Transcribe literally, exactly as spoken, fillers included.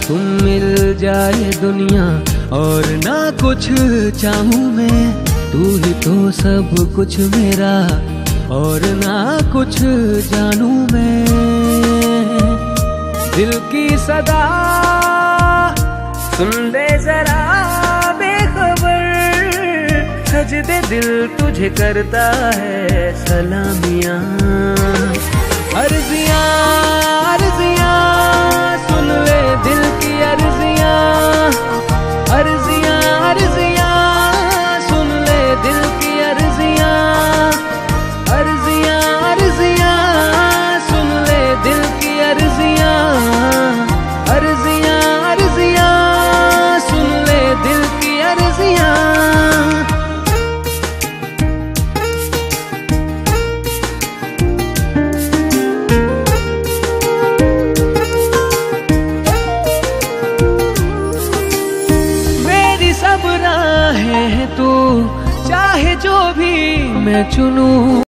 तुम मिल जाए दुनिया और ना कुछ चाहूं मैं, तू ही तो सब कुछ मेरा और ना कुछ जानू मैं। दिल की सदा सुन ले जरा बेखबर, सज दे दिल तुझे करता है सलामियां। अर्जियां अर्जियां सुन ले दिल की अर्जियां, अर्जियां अर्जियां सुन ले दिल की अर्जियां, अर्जियां अर्जियां सुन ले दिल की अर्जियां, अर्जियां अर्जियां सुन ले दिल की अर्जियां। सब राहें तू चाहे जो भी मैं चुनूं।